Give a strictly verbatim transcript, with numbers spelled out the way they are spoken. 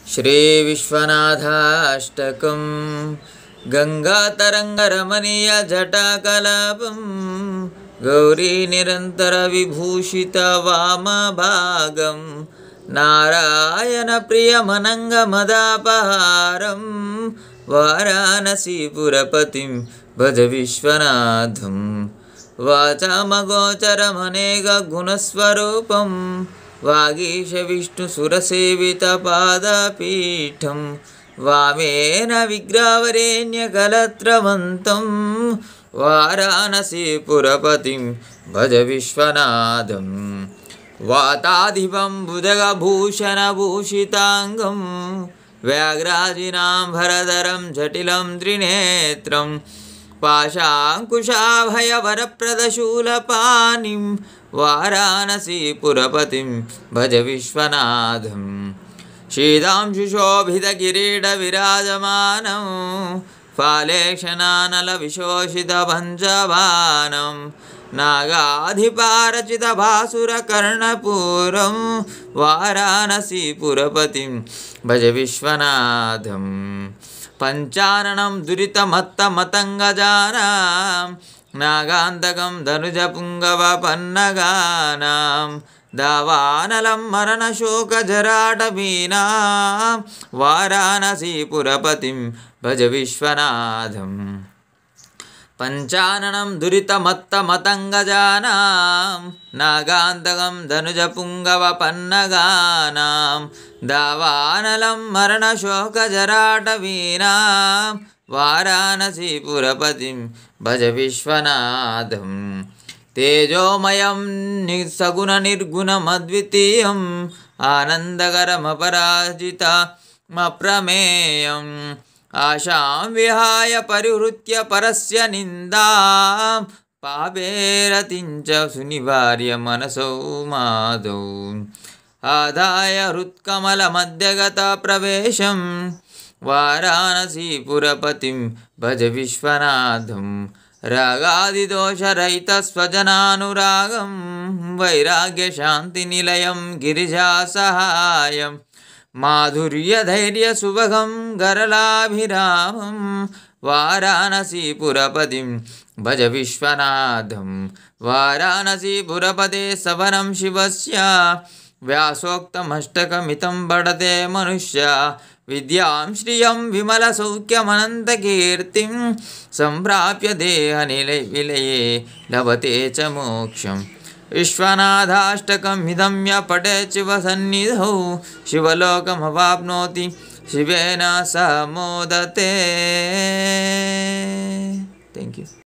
श्री विश्वनाथाष्टकं गंगातरंगरमणीय जटाकलापं गौरी निरंतर विभूषित वामभागं नारायण प्रियमनंग मदापहारं वाराणसीपुरपतिं भज विश्वनाथं वाचामगोचरमनेक गुणस्वरूपं वागीश विष्णुसुरसेवितपादपीठं वामेन विग्रहवरेण्यकलत्रवन्तं वाराणसीपुरपतिं भज विश्वनाथं वाताधिपं भुजगभूषणभूषिताङ्गं व्याघ्राजिनाम्भरधरं जटिलं त्रिनेत्रं पाशाङ्कुशाभयवरप्रदशूलपाणिं वाराणसीपुरपतिं भज विश्वनाथं शीतांशुशोभितकिरीटविराजमानं फालेक्षणानलविशोषितपञ्चबाणं नागाधिपारचितभासुरकर्णपूरं वाराणसीपुरपतिं भज विश्वनाथं पञ्चाननं दुरितमत्तमतङ्गजानां नागान्तकं धनुजपुङ्गवपन्नगानां दावानलं मरणशोकजराटवीनां वाराणसीपुरपतिं भज विश्वनाथं पञ्चाननं दुरितमत्तमतङ्गजानां नागान्तकं धनुजपुङ्गवपन्नगानां दावानलं मरणशोकजराटवीनां वाराणसीपुरपतिं भज विश्वनाथं तेजोमयं निस्सगुणनिर्गुणमद्वितीयम् आनन्दकरमपराजितमप्रमेयम् आशां विहाय परिहृत्य परस्य निन्दां पापेरतिं च सुनिवार्य मनसो मादौ आदाय हृत्कमलमध्यगतप्रवेशं वाराणसीपुरपतिं भज विश्वनाथं रागादिदोषरहितस्वजनानुरागं वैराग्यशान्तिनिलयं गिरिजासहायं माधुर्यधैर्यसुभगं गरलाभिरामं वाराणसीपुरपतिं भज विश्वनाथं वाराणसीपुरपते सवनं शिवस्य व्यासोक्तमष्टकमितं पठते मनुष्य विद्यां श्रियं विमलसौख्यमनन्तकीर्तिं सम्प्राप्य देहनिलये लभते च मोक्षं विश्वनाथाष्टकमिदं य पठेत् शिवसन्निधौ शिवलोकमवाप्नोति शिवेन सह मोदते। Thank you.